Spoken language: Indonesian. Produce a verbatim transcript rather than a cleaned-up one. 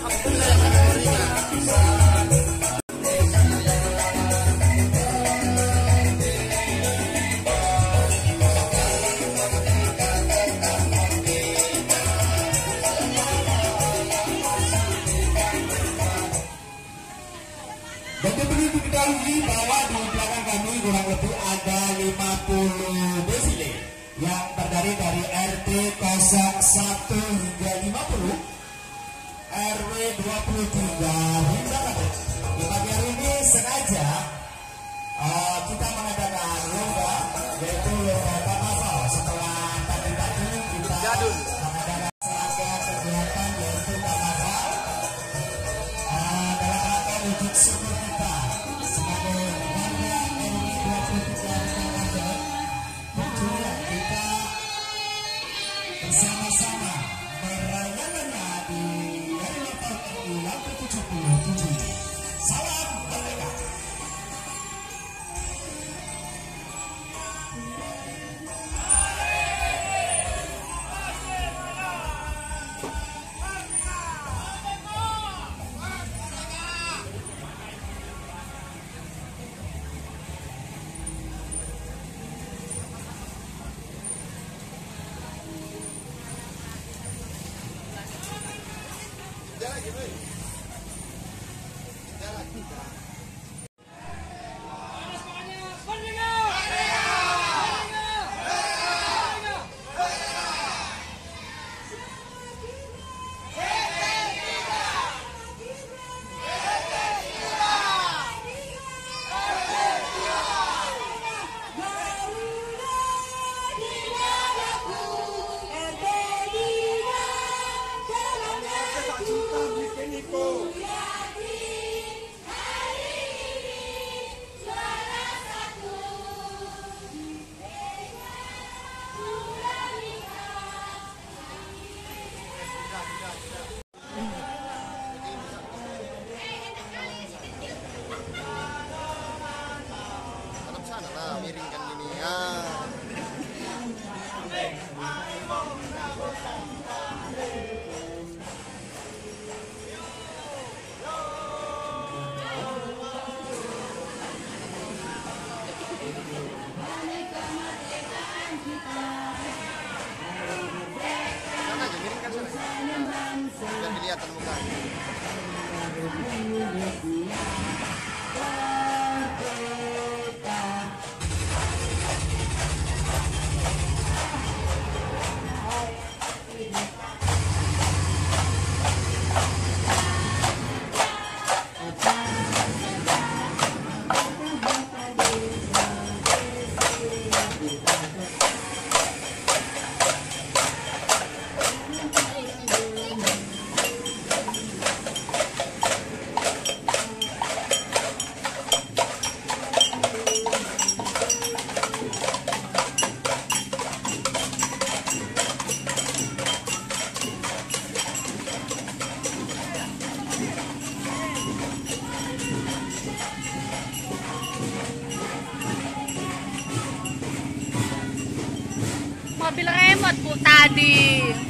Dan perlu diketahui bahwa di belakang kami kurang lebih ada lima puluh desile yang terdiri dari R T nol satu hingga lima puluh, R W dua puluh tiga hingga satu. Di pagi hari ini sengaja uh, kita mengadakan lomba, yaitu lomba karnaval. Setelah tadi-tadi kita mengadakan serangkaian kegiatan yaitu karnaval uh, dalam rangka wujud syukur kita sebagai warga R W dua puluh tiga Kabupaten. Tentunya kita bersama-sama merayakannya di hari ulang tahun R I yang ke tujuh puluh tujuh. Salam merdeka. Miringkan gini ya. Sana aja, miringkan sana. Biar kelihatan mukanya. Mobil remote bu tadi.